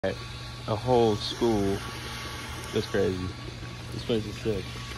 A whole school. That's crazy. This place is sick.